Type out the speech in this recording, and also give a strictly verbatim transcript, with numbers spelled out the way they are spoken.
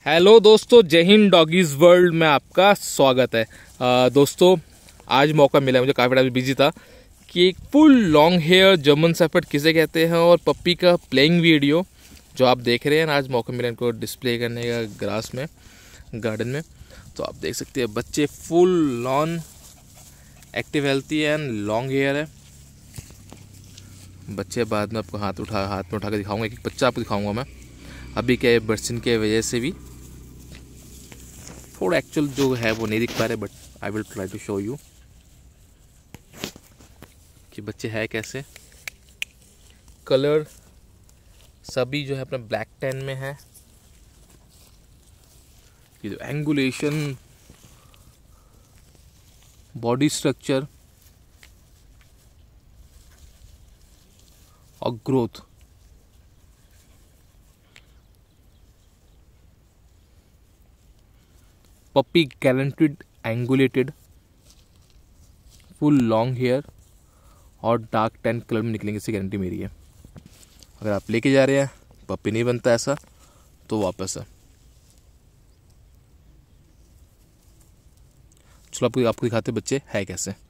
Hello दोस्तों, जय Hind. Doggies world में आपका स्वागत है। आ, दोस्तों आज मौका मिला, मुझे काफ़ी टाइम बिजी था, कि एक full long hair German shepherd किसे कहते हैं और पप्पी का प्लेइंग वीडियो जो आप देख रहे हैं, आज मौका मिला इनको डिस्प्ले करने का ग्रास में, गार्डन में। तो आप देख सकते हैं बच्चे full on active, healthy and long hair है। बच्चे बाद में आपको हाथ उठा हाथ में उठा के दिखाऊंगा, एक बच्चा आपको दिखाऊंगा मैं। अभी क्या है, बर्सिन के वजह से भी थोड़ा एक्चुअल जो है वो नहीं दिख पा रहे, but I will try to show you कि बच्चे है कैसे। कलर सभी जो है अपना ब्लैक टेन में है। ये जो एंगुलेशन, बॉडी स्ट्रक्चर और growth, puppy guaranteed angulated, full long hair और डार्क टेन कलर में निकलेंगे, इसकी गारंटी मेरी है। अगर आप लेके जा रहे हैं, पप्पी नहीं बनता ऐसा तो वापस है। चलो आपको आपको दिखाते बच्चे है कैसे।